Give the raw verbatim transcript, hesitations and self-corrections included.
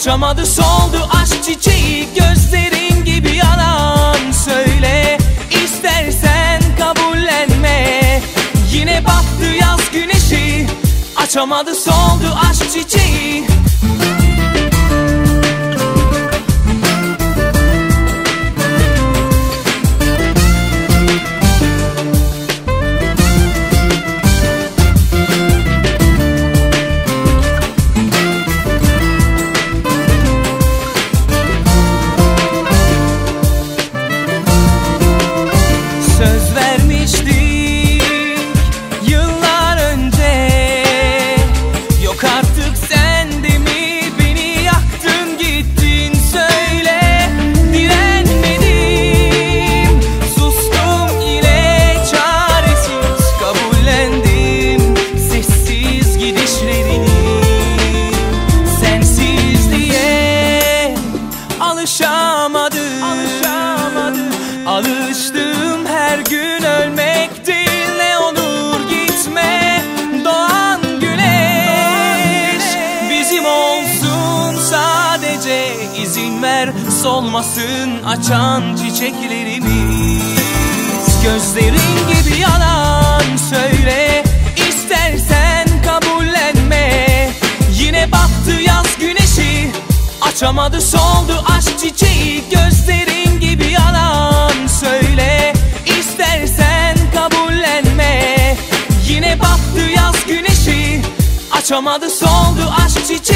açamadı soldu aşk çiçeği. Gözlerin gibi yalan söyle, İstersen kabullenme. Yine battı yaz güneşi, açamadı soldu aşk çiçeği. Söz vermiştik yıllar önce, yok artık sen de mi beni yaktın gittin söyle. Direnmedim, sustum yine çaresiz, kabullendim sessiz gidişlerini. Sensizliğe alışamadım, alışamadım. Alıştım her gün ölmek değil, ne olur gitme. Doğan güneş bizim olsun sadece, izin ver solmasın açan çiçeklerimiz. Gözlerin gibi yalan söyle, İstersen kabullenme. Yine battı yaz güneşi, açamadı soldu aşk çiçeği. Gözlerin gibi yalan söyle, İstersen kabullenme. Yine battı yaz güneşi, açamadı soldu aşk çiçeği.